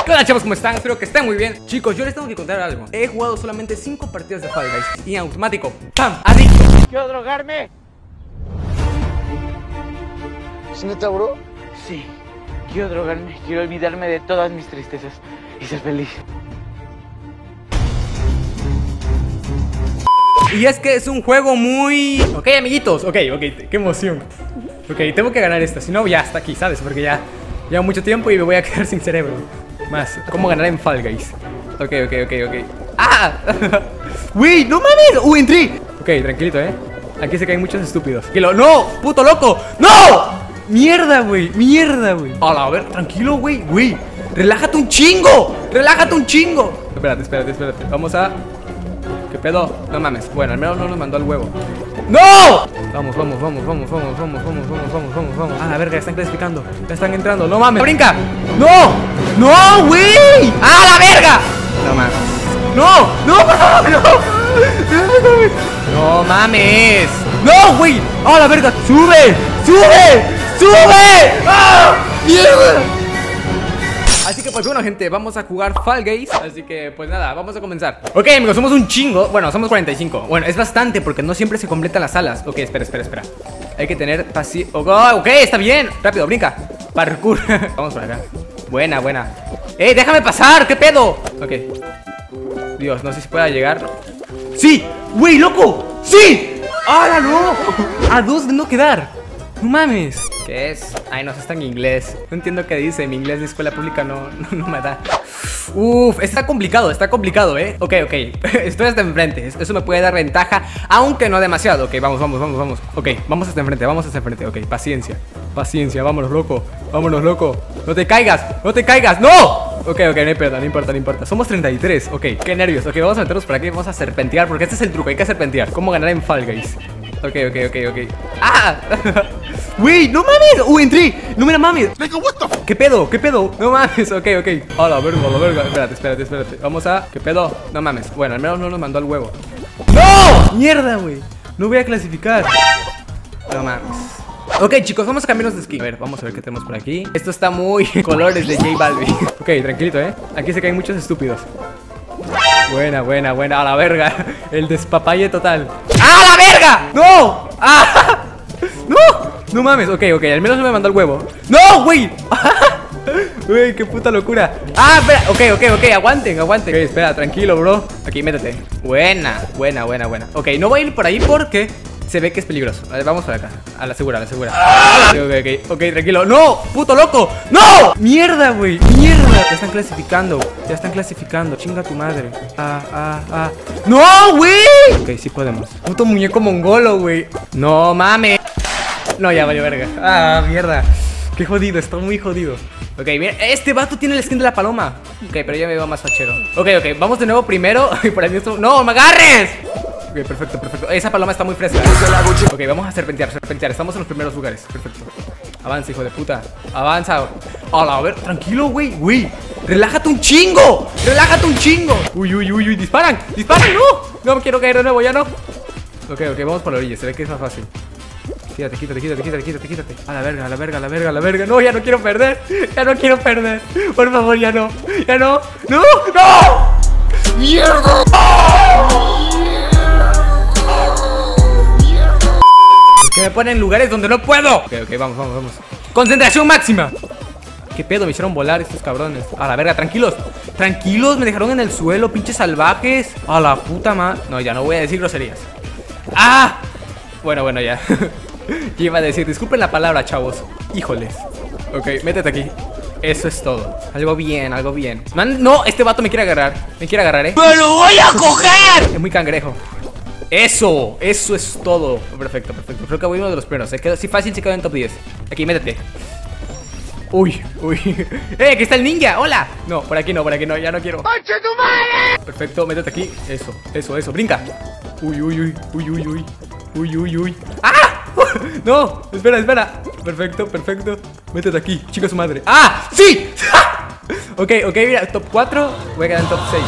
¿Qué onda, chavos? ¿Cómo están? Espero que estén muy bien. Chicos, yo les tengo que contar algo. He jugado solamente 5 partidas de Fall Guys y en automático, ¡pam! ¡Adicto! ¿Quiero drogarme? ¿Es neta, bro? Sí, quiero drogarme, quiero olvidarme de todas mis tristezas y ser feliz. Y es que es un juego muy... Ok, amiguitos, ok, qué emoción. Ok, tengo que ganar esta, si no ya está aquí, ¿sabes? Porque ya lleva mucho tiempo y me voy a quedar sin cerebro. Más, ¿cómo ganar en Fall Guys? Ok. ¡Ah! ¡Uy, no mames! ¡Uy, entré! Ok, tranquilito, aquí se caen muchos estúpidos. ¡No! ¡Puto loco! ¡No! ¡Mierda, güey! A ver, tranquilo, güey. ¡Relájate un chingo! Espérate. Vamos a... ¿Qué pedo? No mames. Bueno, al menos no nos mandó al huevo. ¡No! Vamos. A la verga, ya están clasificando. Ya están entrando. No mames. ¡Brinca! ¡No, güey! ¡A la verga! No mames. ¡No! ¡No mames! ¡No, güey! ¡A la verga! ¡Sube! ¡Ah! ¡Mierda! Así que pues bueno, gente, vamos a jugar Fall Guys. Así que pues nada, vamos a comenzar. Ok, amigos, somos un chingo. Bueno, somos 45. Bueno, es bastante porque no siempre se completan las salas. Ok, espera. Hay que tener paciencia. Ok, está bien. Rápido, brinca. Parkour. Vamos por acá. Buena. Déjame pasar, ¿qué pedo? Ok. Dios, no sé si pueda llegar. ¡Sí! ¡Güey, loco! ¡Sí! ¡Hala, no! A 2 de no quedar. No mames. ¿Qué es? Ay, no, está en inglés. No entiendo qué dice. Mi inglés de escuela pública no me da. Uf, está complicado, Ok. Estoy hasta enfrente. Eso me puede dar ventaja, aunque no demasiado. Ok, vamos. Ok, vamos hasta enfrente. Ok, paciencia. Vámonos, loco. No te caigas. ¡No! Ok, no importa. Somos 33. Ok, qué nervios. Ok, vamos a meternos por aquí. Vamos a serpentear, porque este es el truco. Hay que serpentear. ¿Cómo ganar en Fall Guys? Ok. ¡Ah! ¡Güey! ¡No mames! ¡Uy, entré! ¡No me la mames! ¿Qué pedo? ¡No mames! Ok. A la verga. Espérate. Vamos a... ¿Qué pedo? No mames. Bueno, al menos no nos mandó al huevo. ¡No! ¡Mierda, güey! No voy a clasificar. No mames. Ok, chicos, vamos a cambiarnos de skin. A ver, vamos a ver qué tenemos por aquí. Esto está muy... colores de J Balvin. Ok, tranquilito, Aquí se caen muchos estúpidos. Buena. A la verga. El despapalle total. ¡Ah, la verga! ¡No! ¡Ah! No mames. Ok. Al menos no me mandó el huevo. ¡No, güey! Güey, qué puta locura. Ah, espera. Ok. Aguanten. Ok, espera, tranquilo, bro. Aquí, métete. Buena. Ok, no voy a ir por ahí porque se ve que es peligroso. Vale, vamos por acá. A la segura. Ok, tranquilo. ¡No! ¡Puto loco! ¡No! ¡Mierda, güey! Ya están clasificando. Chinga tu madre. ¡No, güey! Ok, sí podemos. Puto muñeco mongolo, güey. No mames. No, ya valió verga. Ah, mierda. Qué jodido, está muy jodido. Ok, mira, este vato tiene el skin de la paloma. Ok, pero ya me veo más fachero. Ok, vamos de nuevo primero. Y por ahí esto... ¡No, me agarres! Ok, perfecto. Esa paloma está muy fresca. Ok, vamos a serpentear. Estamos en los primeros lugares. Perfecto. Avanza, hijo de puta. Avanza. A ver, tranquilo, güey. Relájate un chingo. Uy. Disparan, no. No quiero caer de nuevo, ya no. Ok, vamos por la orilla. Se ve que es más fácil. Quítate. A la verga. No, ya no quiero perder. Por favor, ya no. ¡No! ¡Mierda! Que me ponen en lugares donde no puedo. Ok, vamos. Concentración máxima. ¿Qué pedo? Me hicieron volar estos cabrones. A la verga, tranquilos, me dejaron en el suelo, pinches salvajes. A la puta madre. No, ya no voy a decir groserías. ¡Ah! Bueno, ya. ¿Qué iba a decir? Disculpen la palabra, chavos. Híjoles. Ok, métete aquí. Eso es todo. Algo bien. Man, no, este vato me quiere agarrar. ¡Me lo voy a coger! Es muy cangrejo. Eso es todo. Perfecto. Creo que voy uno de los primeros. Si fácil se quedó en top 10. Aquí, métete. Uy. Aquí está el ninja. Hola. No, por aquí no. Ya no quiero. ¡Concha tu madre! Perfecto, métete aquí. Eso. Brinca. Uy. ¡Ah! No, espera. Perfecto. Métete aquí, chica su madre. ¡Ah! ¡Sí! Ok, mira, top 4. Voy a quedar en top 6.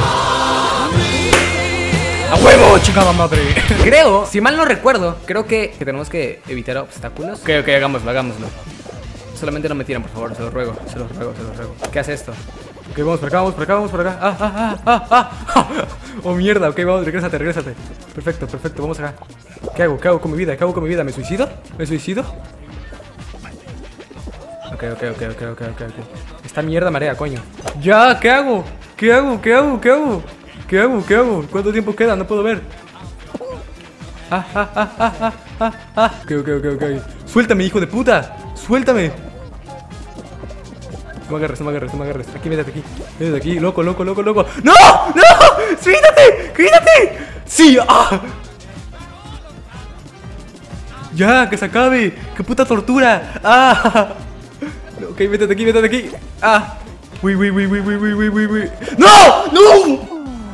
¡A huevo, chingada madre! Creo, si mal no recuerdo, creo que tenemos que evitar obstáculos. Ok, hagámoslo. Solamente no me tiran, por favor, se los ruego. ¿Qué hace esto? Ok, vamos por acá, vamos por acá, vamos por acá. Oh, mierda, ok, vamos, regrésate. Perfecto, vamos acá. ¿Qué hago con mi vida? ¿Me suicido? Ok. Esta mierda marea, coño. Ya, ¿qué hago? ¿Cuánto tiempo queda? No puedo ver. Ok. Suéltame, hijo de puta. Suéltame. No me agarres. Aquí, métete aquí, loco. ¡No! ¡Quítate! ¡Sí! Ya, que se acabe. ¡Qué puta tortura! Ok, métete aquí. Uy. ¡No!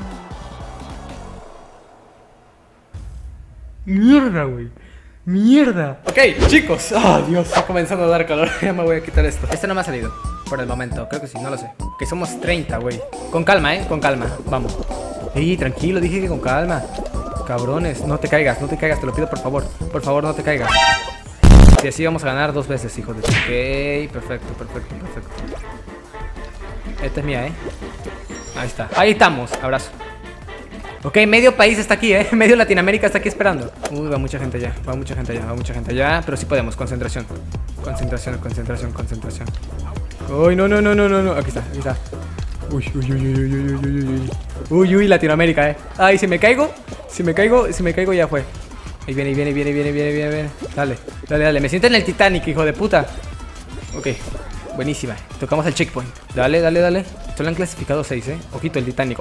Mierda. Ok, chicos. Dios, está comenzando a dar calor. Ya me voy a quitar esto. Este no me ha salido por el momento. Creo que sí, no lo sé. Que somos 30, güey. Con calma, con calma. Vamos. Ey, tranquilo, dije que con calma. Cabrones, no te caigas, te lo pido por favor. Por favor, no te caigas. Y así vamos a ganar 2 veces, hijos de... Ok, perfecto. Esta es mía, Ahí está. Ahí estamos. Abrazo. Ok, medio país está aquí, medio Latinoamérica está aquí esperando. Uy, va mucha gente allá. Pero sí podemos, concentración. Uy, no. Aquí está. Uy, Latinoamérica, Ay, si me caigo ya fue. Ahí viene. Dale. Me siento en el Titanic, hijo de puta. Ok, buenísima. Tocamos el checkpoint. Dale. Solo han clasificado 6, Ojito el Titanic.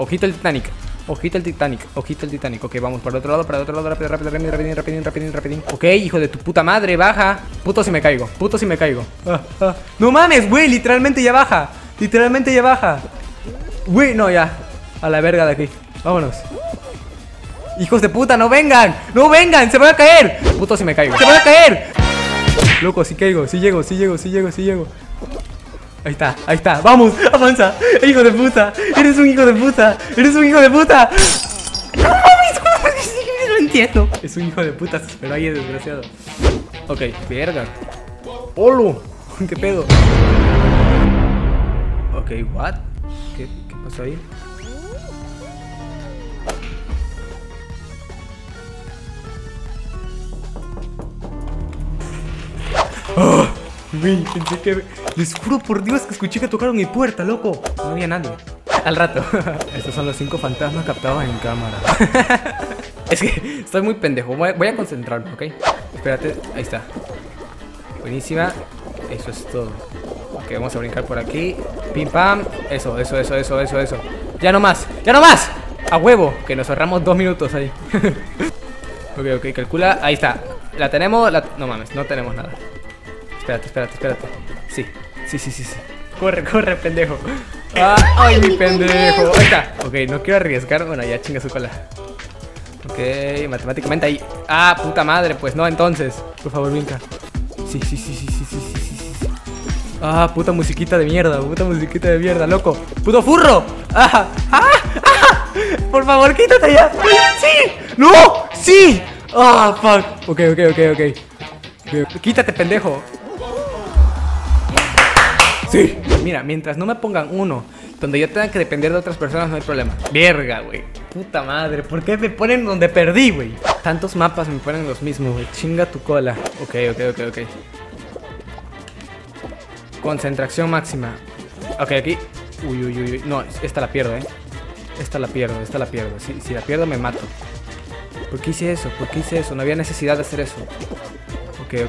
Ok, vamos para el otro lado, rápido. Ok, hijo de tu puta madre, baja. Puto si me caigo. No mames, güey, literalmente ya baja. Güey, no, ya. A la verga de aquí. Vámonos. Hijos de puta, no vengan, se van a caer. Puto si me caigo. Loco, si caigo, si llego. Ahí está, vamos, avanza. Hijo de puta, eres un hijo de puta. No entiendo. Es un hijo de puta, se esperó ahí, desgraciado. Ok, verga. ¡Holo! ¿Qué pedo? Ok, what? ¿Qué pasó ahí? Pensé que... Les juro por Dios que escuché que tocaron mi puerta, loco. No había nadie. Al rato. Estos son los 5 fantasmas captados en cámara. Es que estoy muy pendejo. Voy a concentrarme, ¿ok? Espérate, ahí está. Buenísima. Eso es todo. Ok, vamos a brincar por aquí. Pim pam. Eso. Ya no más. A huevo. Que nos ahorramos 2 minutos ahí. Ok, calcula. Ahí está. La tenemos. No mames, no tenemos nada. Espérate. Sí. Corre, pendejo. Ay, mi pendejo. Ahí está. Ok, no quiero arriesgar. Bueno, ya chinga su cola. Ok, matemáticamente ahí. Puta madre, pues no, entonces. Por favor, brinca. Sí. Puta musiquita de mierda, loco. Puto furro. Por favor, quítate ya. Sí. No. Sí. Fuck. Ok. Quítate, pendejo. Sí. Mira, mientras no me pongan uno donde yo tenga que depender de otras personas, no hay problema. Verga, güey. Puta madre, ¿por qué me ponen donde perdí, güey? Tantos mapas me ponen los mismos, güey. Chinga tu cola. Ok. Concentración máxima. Ok, aquí. Uy. No, esta la pierdo, Esta la pierdo. Si la pierdo me mato. ¿Por qué hice eso? No había necesidad de hacer eso. Ok.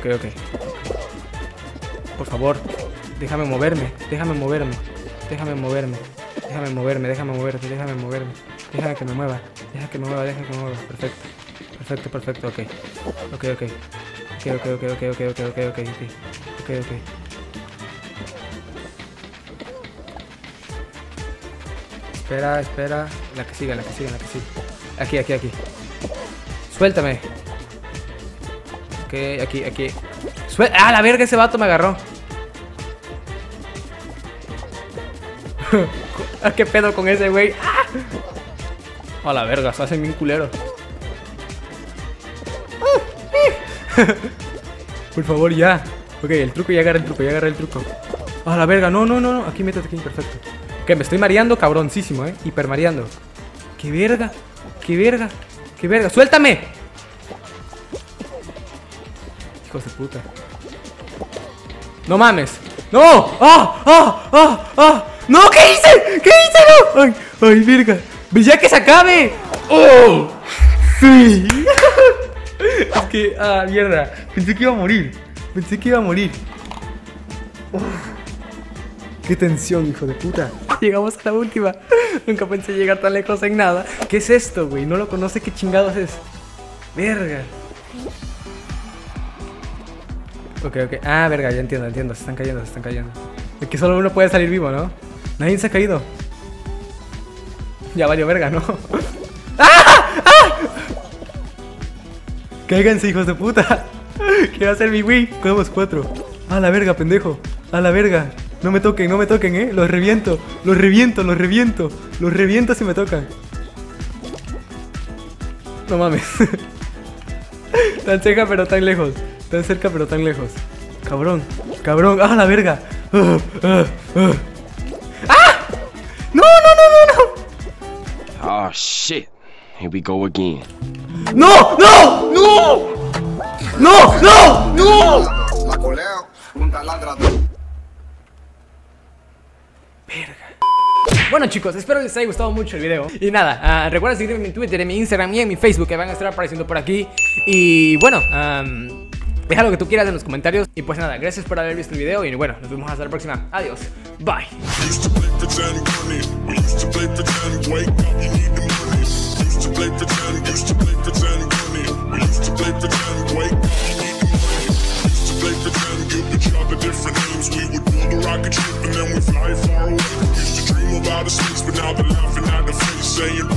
Por favor, déjame moverme. Déjame que me mueva. Perfecto. Ok. Espera. La que siga. Aquí. Suéltame. Ok, aquí. La verga, ese vato me agarró. ¿Qué pedo con ese güey? A la verga, se hacen bien culeros. Por favor, ya. Ok, el truco, ya agarra el truco. A la verga, no. Aquí, métete aquí, perfecto. Que me estoy mareando cabroncísimo, hiper mareando. ¡Qué verga! ¡Qué verga! ¡Qué verga! ¡Suéltame! Hijos de puta. ¡No mames! ¡No! ¡Ah! ¡Ah! ¡Ah! ¡Ah! ¡No! ¿Qué hice? ¿Qué hice? ¡No! ¡Ay! ¡Ay, verga! ¡Ya que se acabe! ¡Oh! ¡Sí! Es que... ¡Ah, mierda! Pensé que iba a morir. Pensé que iba a morir. Oh. ¡Qué tensión, hijo de puta! Llegamos a la última. Nunca pensé llegar tan lejos en nada. ¿Qué es esto, güey? No lo conoce. ¿Qué chingados es? Verga. Ok. Ah, verga, ya entiendo. Se están cayendo. Es que solo uno puede salir vivo, ¿no? Nadie se ha caído. Ya valió verga, ¿no? ¡Ah! ¡Ah! Cáiganse, hijos de puta. ¿Qué va a hacer mi Wii? Cogemos 4. ¡A la verga, pendejo! ¡A la verga! No me toquen, Los reviento si me tocan. No mames. Tan cerca pero tan lejos. Tan cerca pero tan lejos. Cabrón. ¡Ah, la verga! ¡Ah! ¡No! Oh shit. Here we go again. ¡No! Bueno, chicos, espero que les haya gustado mucho el video. Y nada, recuerda seguirme en mi Twitter, en mi Instagram y en mi Facebook, que van a estar apareciendo por aquí. Y bueno, deja lo que tú quieras en los comentarios. Y pues nada, gracias por haber visto el video. Y bueno, nos vemos hasta la próxima. Adiós, bye. About a space, but now they're laughing at the face, saying